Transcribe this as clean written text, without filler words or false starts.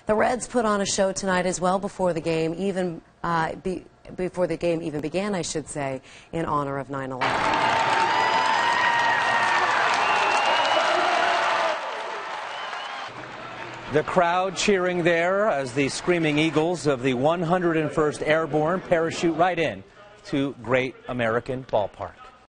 The Reds put on a show tonight as well before the game even began, I should say, in honor of 9/11. The crowd cheering there as the Screaming Eagles of the 101st Airborne parachute right in to Great American Ballpark.